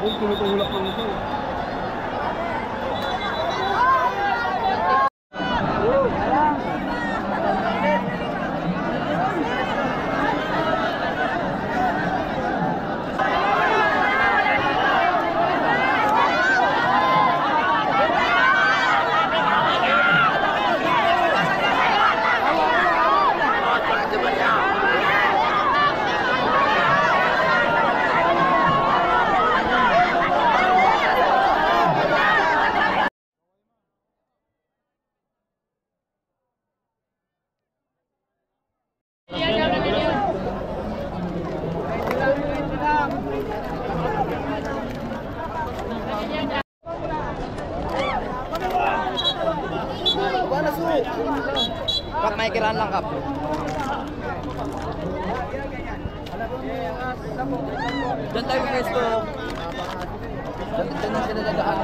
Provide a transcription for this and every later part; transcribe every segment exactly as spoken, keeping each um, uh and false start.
Ay, tinutulak mo ito. Kap, may kiraan lang, Kap. Diyan tayo gusto. Diyan na sila dadaan.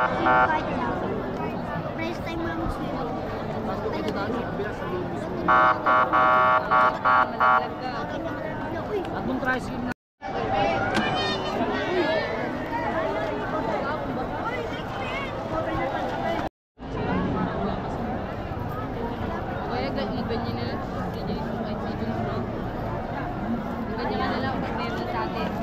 First time lang sila. At mong tricycle na. Kaya ganyan nila. Ganyan nga nila kung meron sa atin.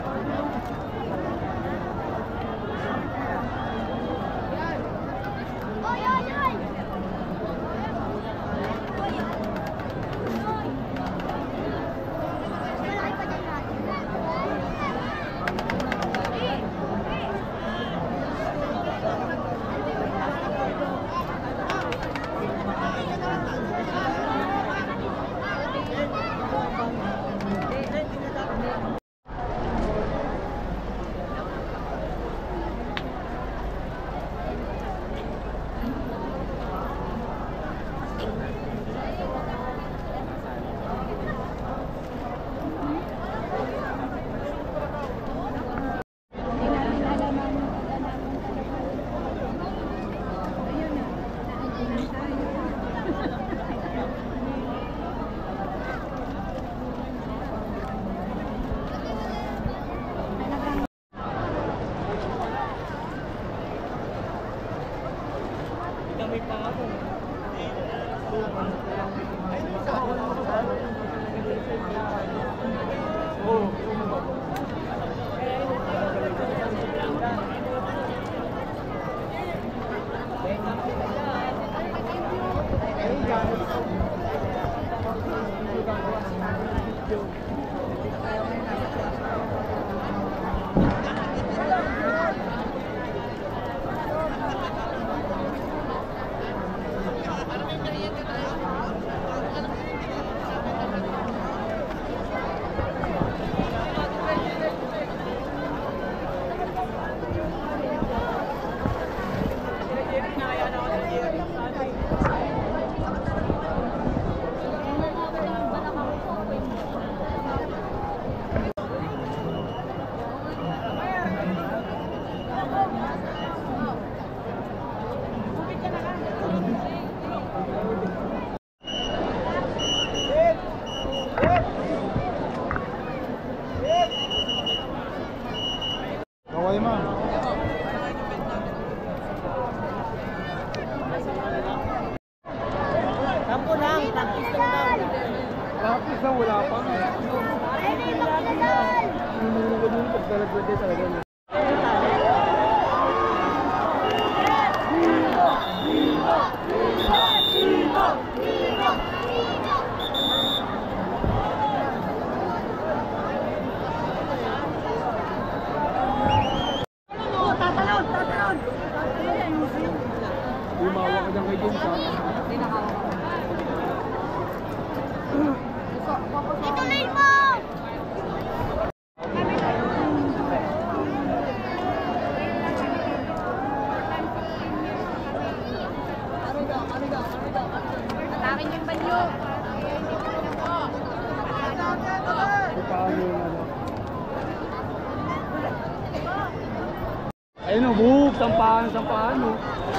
Ayun o, buhok, sampahan, sampahan o.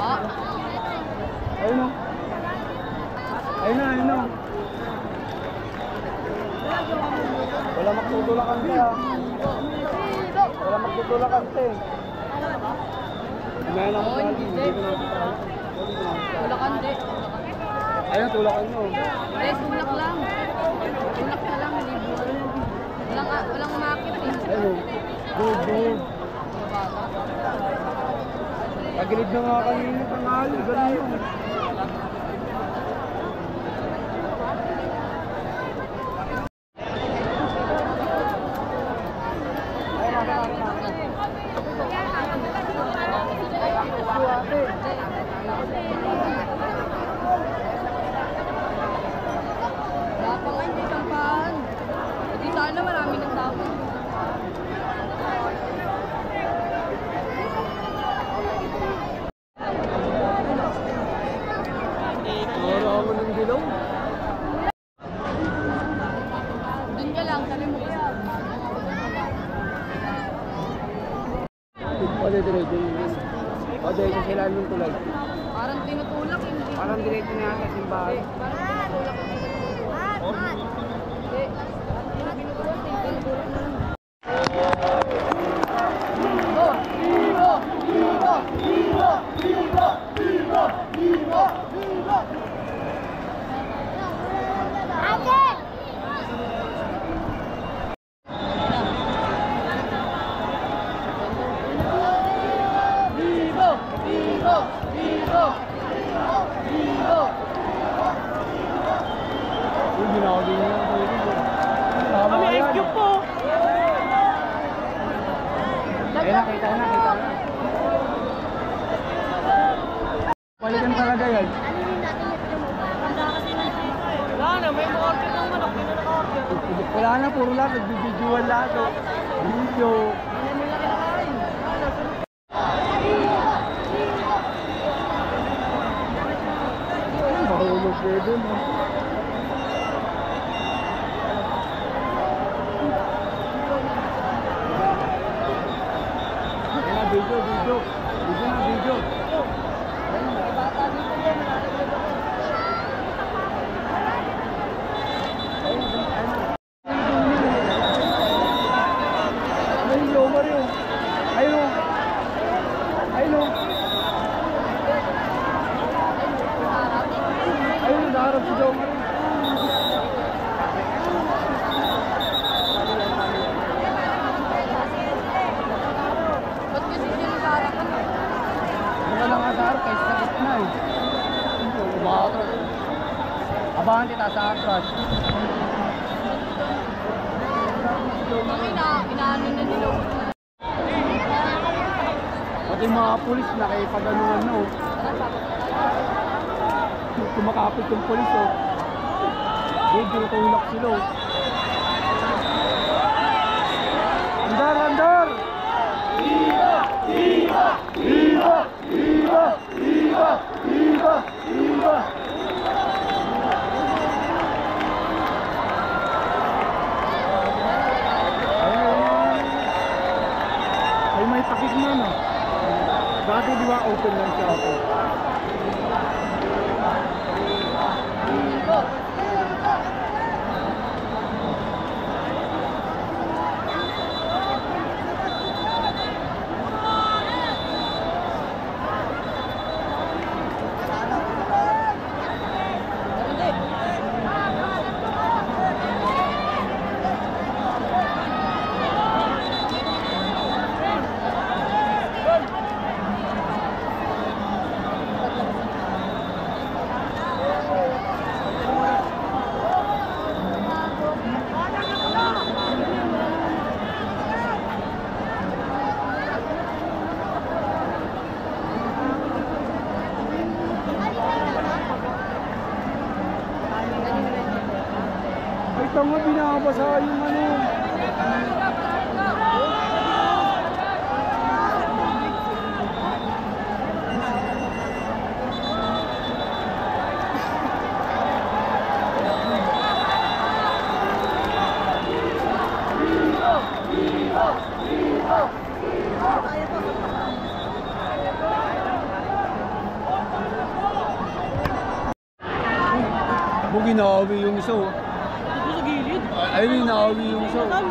Ayun o. Ayun na, ayun na. Wala magtutulakan siya. Wala magtutulakan siya. May alam ko na, hindi ko na. Tulakan di. Ayun, tulakan nyo. Hindi, tulak lang. Tulak na lang, hindi buwan. Walang, walang umakit eh. Ayun o, buhok, buhok. Pagilid na nga kanina tanghali, gano'n yun. Dapat nga hindi sampahan. Hindi sana marami ng tao. Doon ka lang, sabi mo kasi. Pwede diretso yun. O, dahil sa sila nung tulay. Parang tinutulak, hindi. Parang diretso na yata simbahan. Hindi, parang tinutulak. Hindi. Binubuhat eh, tinutulak na lang. Vivo! Vivo! Vivo! Vivo! Vivo! Vivo! Vivo! Ate! Vivo! Vivo! Vivo! Vivo! Yung ginagawa niya ang pwede. Kami ice cube po! Ayun na, kita na, kita na. Balikan talaga yan. Ano yung dati nito mo? Handa kasi na dito eh. Wala na, may ma-order ng manok, hindi na naka-order. Wala na, puro lahat. Nagbibidyoan lahat. Oh. Video. Hindi nila kinakain. Mahulog kayo dun. Oh. Ayun na, video, video. Video na, video. Ayun, yung Mario. Ayun. Ayun. Ayun, naharap si Joe Mario. Ba't kasi sila sa harapan? Wala lang nga sa harap, kahit sa gitna eh. Bakit? Abangan kita sa atras. Mga ina, inaano na nila. Pati mga pulis nakipag-anuhan na oh. Kumakapit yung pulis oh. Hindi, tulak sila oh. Andar, andar! Viva! Viva! Viva! Viva! Viva! Viva! Viva! Ay, may takip na no. Dati di ba open lang siya ako? Ay, tama, binabasa yung ano. Mo ginawi yung isa oh. Ito sa gilid. Ay, ginawi yung isa oh.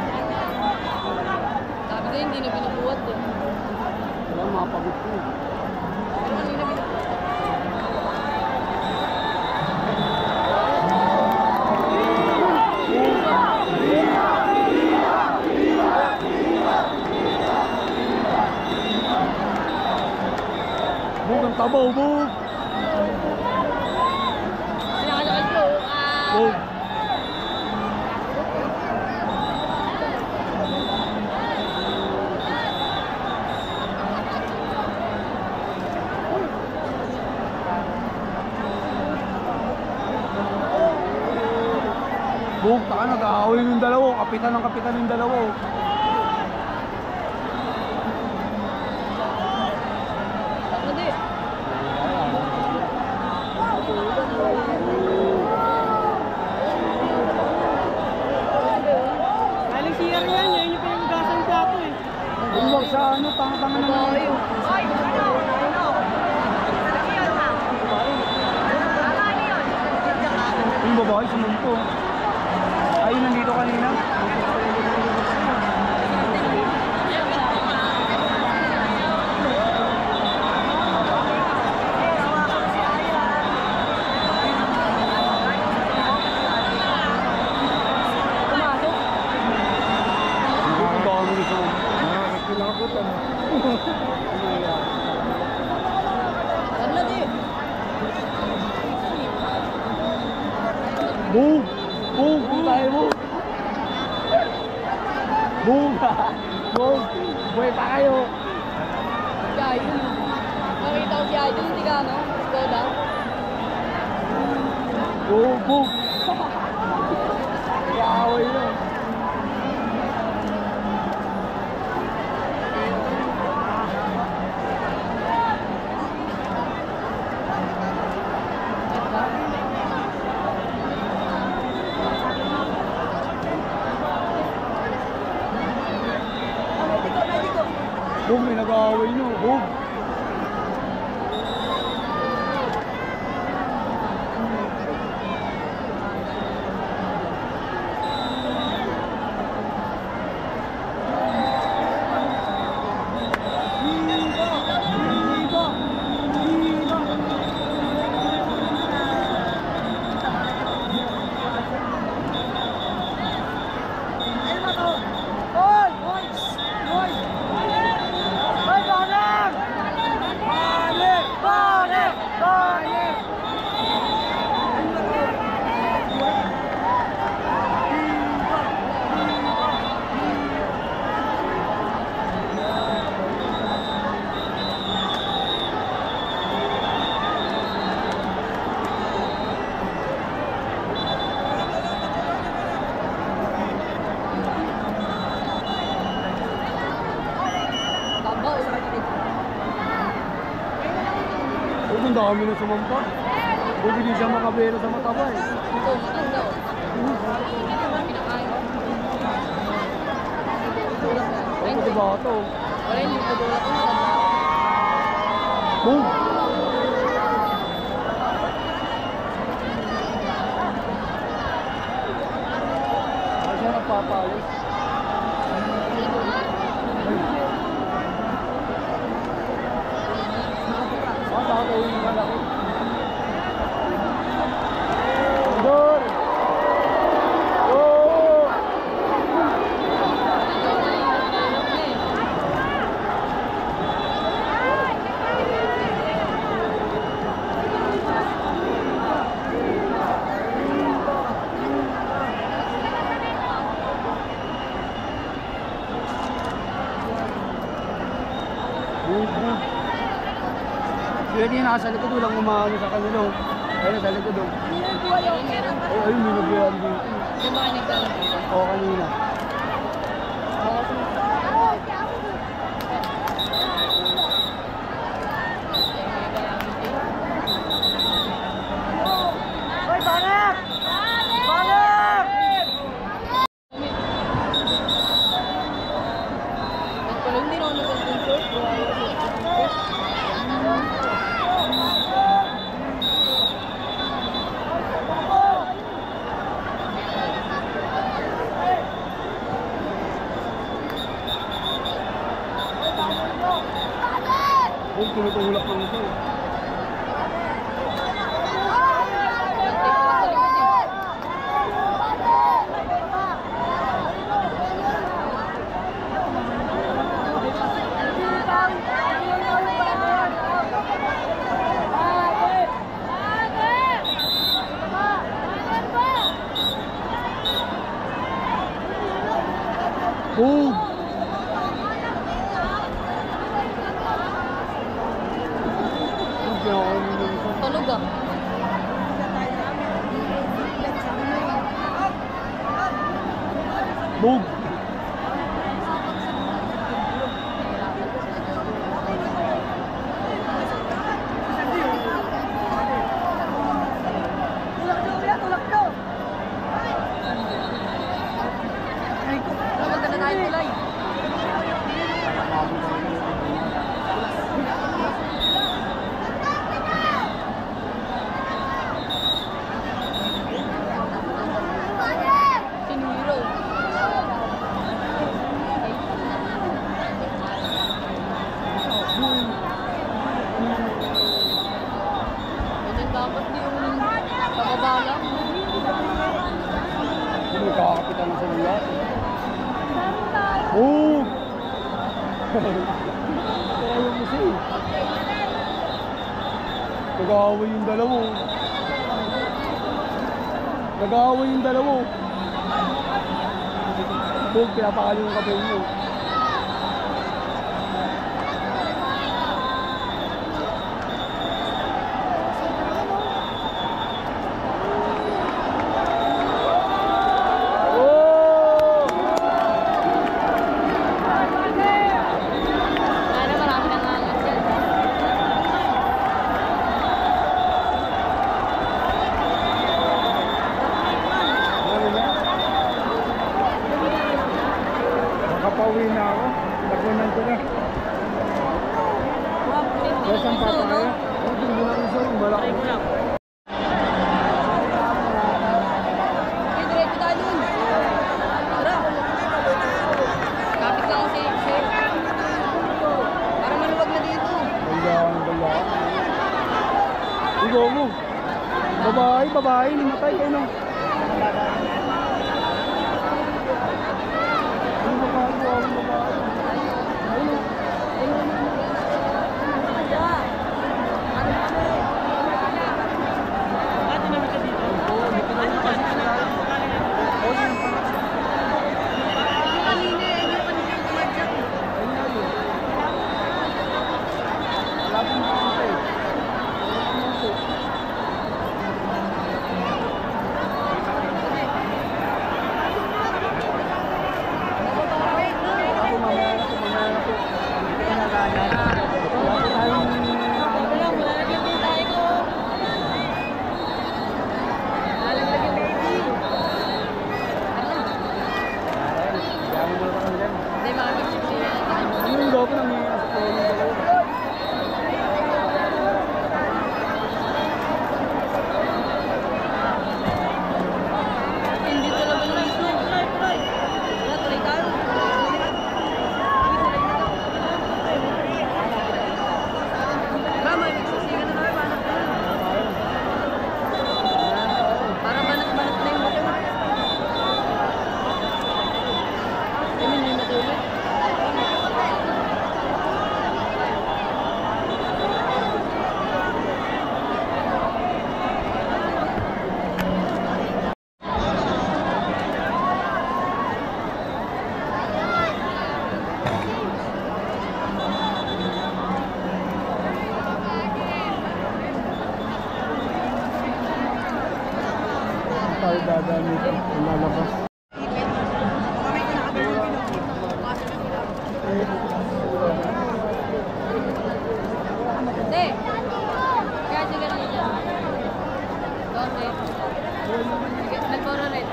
Sabi ko hindi na binubuhat eh. Wala, mapagod ko. Pero hindi na binubuhat. Bug ang tabaw, bug! Pinakalakas ko. Ah! Bug! Bug, taka nag-aaway yung dalawa. Kapitan ng kapitan yung dalawa. Hindi. Galing C R yan, yan yung pinagasan plato eh. Huwag sa ano, pang-pang na Babae. yung babae sumunto. Ay, nandito kanina. Ano di? Move! Move! Move tayo, move! Move! Move! Buhay pa kayo! Si Item. Nakita ko si Item, hindi ka ano? Go down. Move! Move! Kaaway yun. Boom, may nag-aaway nyo. Boom! Ang dami na sumampa. Buti di siya makabero sa mataba eh. Ito, matanda. Pinakain. Ay, pati ba ito? Wala yung pagulak ko. Boom! Ay, siya nagpapalis. Ah, baka uwi nga lang. Doon! Oh! Pwede yung nasa likod, walang umahalo sa kanila. Ayun, nasa likod. Ay, ayun, minubuyan dito. Di ba kayo nagkalang dito? Oo, kanina. Hoy, banyak! Banyak! Pero hindi na ako nag-consult. Huwag tumutulak ng ito. Boom! Kaya yung isa eh. Nag-aaway yung dalawa. Nag-aaway yung dalawa. Bug, pinapakali yung kape mo. Pauwi na ako. Lagunan ko na. Yes, ang papaya. Oh, tingin mo lang isa. Malaki mo lang. Okay, diretso tayo dun. Tara. Kapit lang si Chef. Para maluwag na dito. Bayan, bayan. Ikaw mo. Babae, babae. Limatay kayo na. Tayo dadamit ang lalabas. Hindi. Kaya sige lang dyan. Dote. Nagporo rin.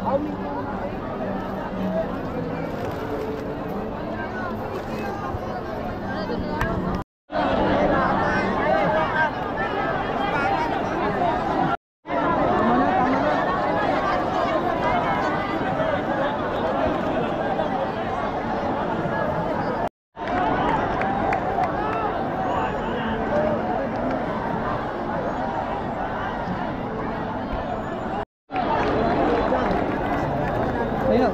Ayun.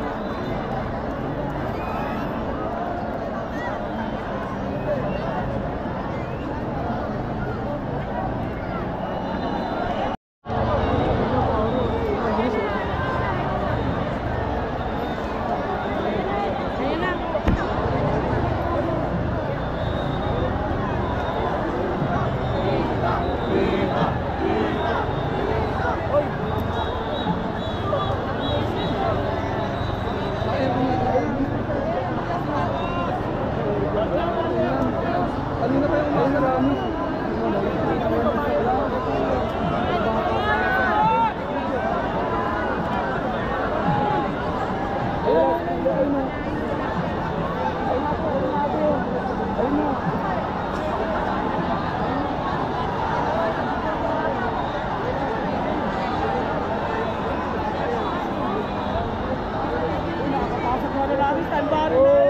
Ayun na. Kanina pa yung mga marami. Nakakapasok na na namin, standby na rin.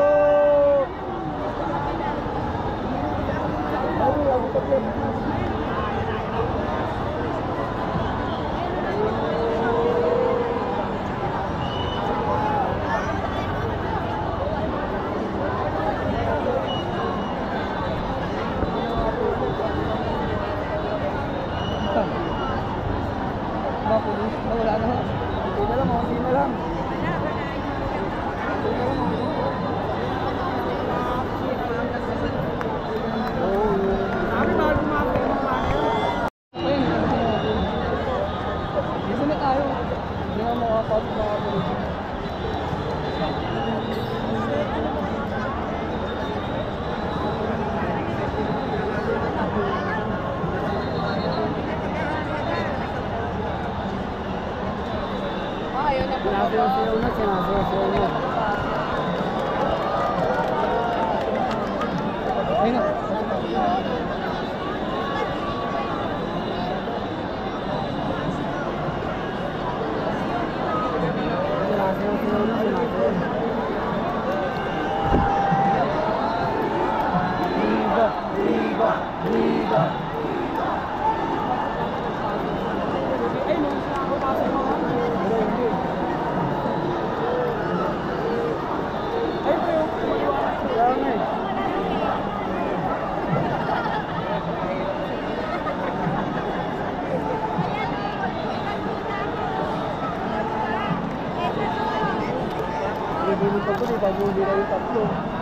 Mga pulis, wala na ho. Hindi na lang, hindi na lang. Sabi ba, lumaki yung mga ayun, dito na tayo. Hindi na makapag mga pulis. Ayaw na po. Sinasayaw na, sinasayaw na. Ayun na. Sinasayaw na, sinasayaw na. Viva! Viva! Viva! Ay, nung sila ako pasok mo. Ay, pero kaya nga eh. Bibili pa ko eh, bago hindi na yung tatlo.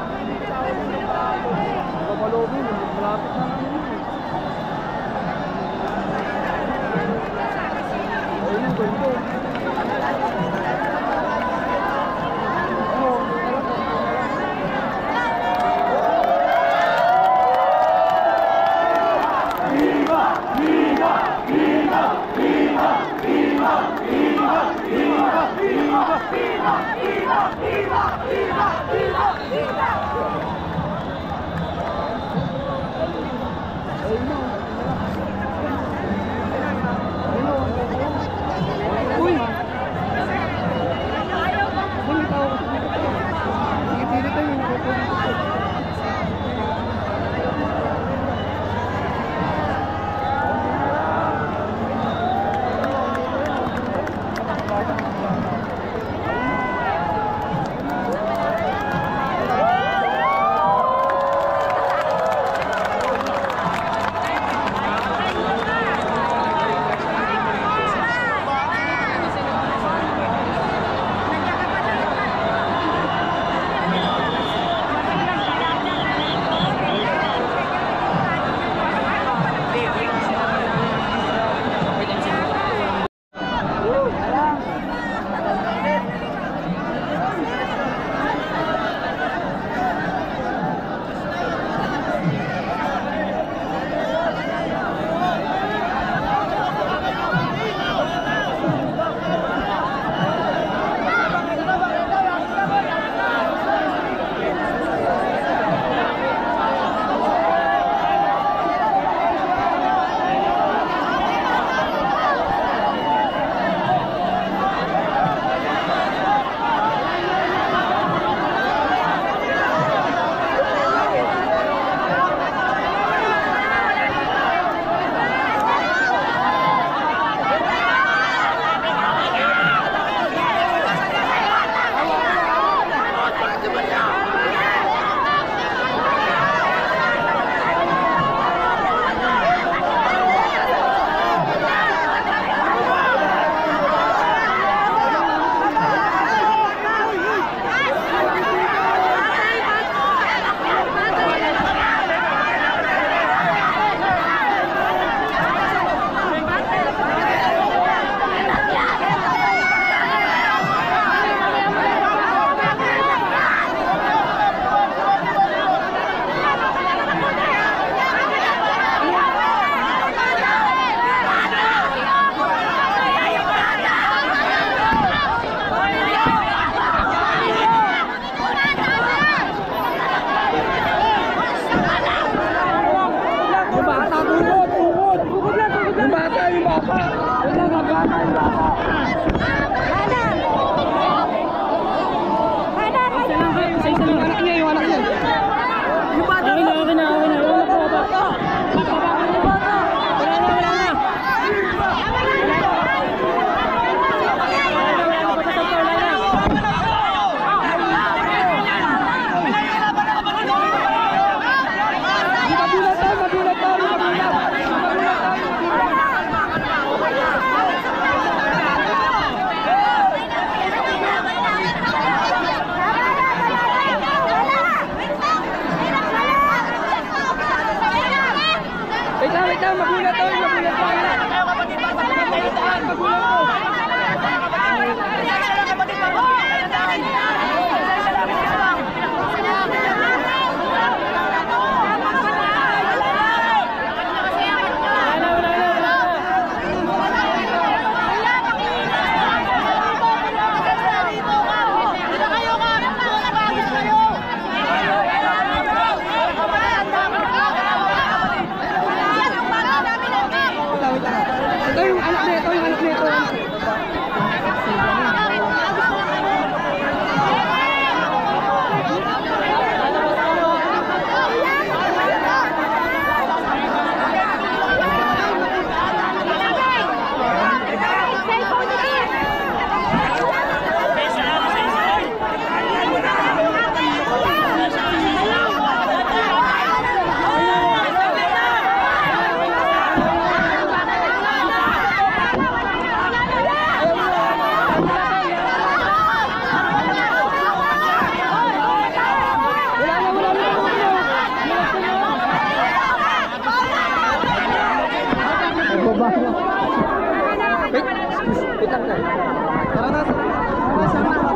Kapalobin, malapit na namin yun eh. Ayun yung ganito. Uy! Buli tao kasi dito tayo. Sige, pili tayo. yung baka. Wait lang, nagbaka yung baka. Isa lang kayo, isa isa lang. Anak niya, yung anak niya. Yung bata. Okay na, okay na, okay na. Wala na po, bata. Bata, bata, yung bata. Wala na, wala na. Wait lang, wait lang, magulat to, magulat to. Magulat to. Ito yung anak nito, yung anak nito. Wait, wait lang tayo. Tara na, tara na.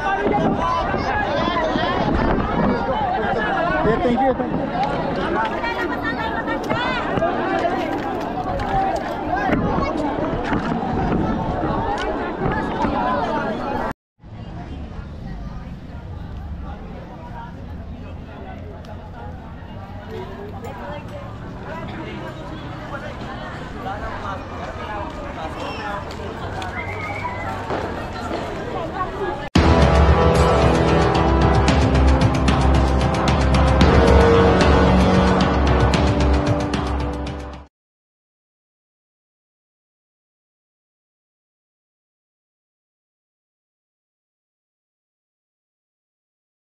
Thank you, thank you.